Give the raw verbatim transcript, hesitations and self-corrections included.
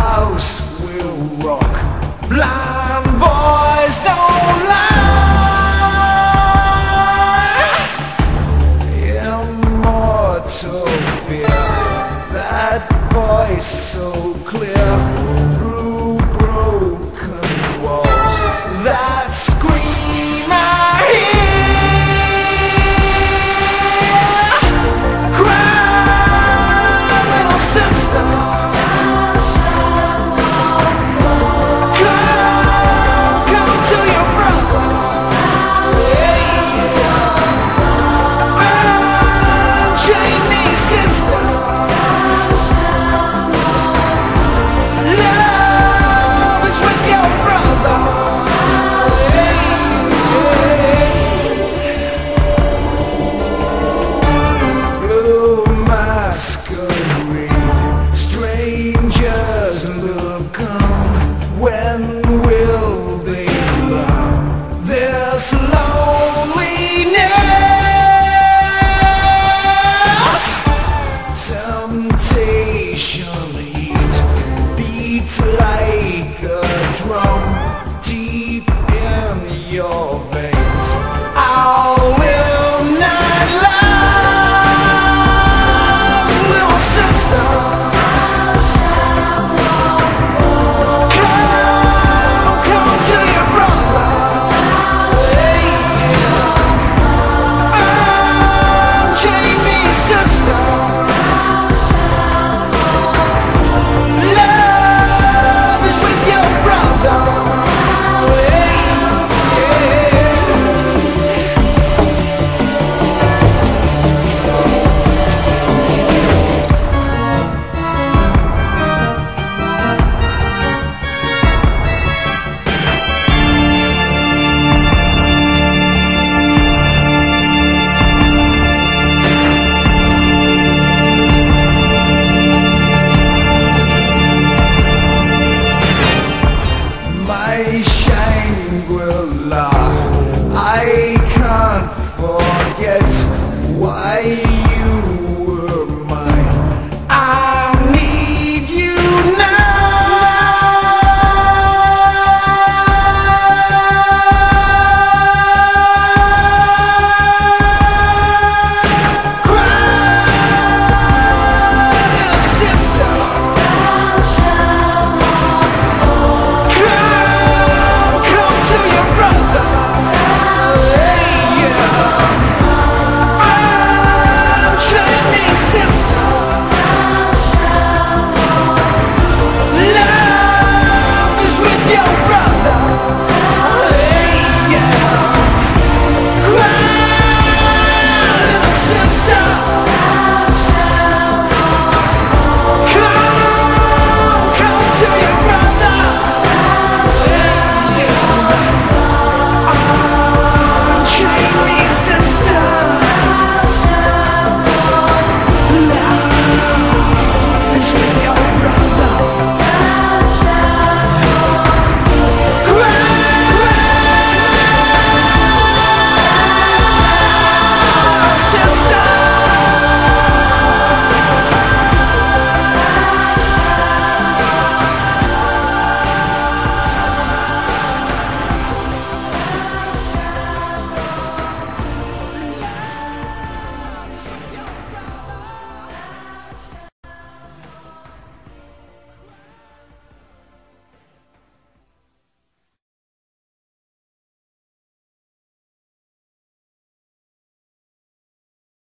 house will rock. Blind boys don't lie. Immortal fear, that voice so clear through broken walls. That scream I hear. Cry, little sister. Strangers will come. When will they learn this loneliness? Temptation heat beats like a drum deep in your veins. I'll live nine lives, little sister. Shangri-La, I can't forget why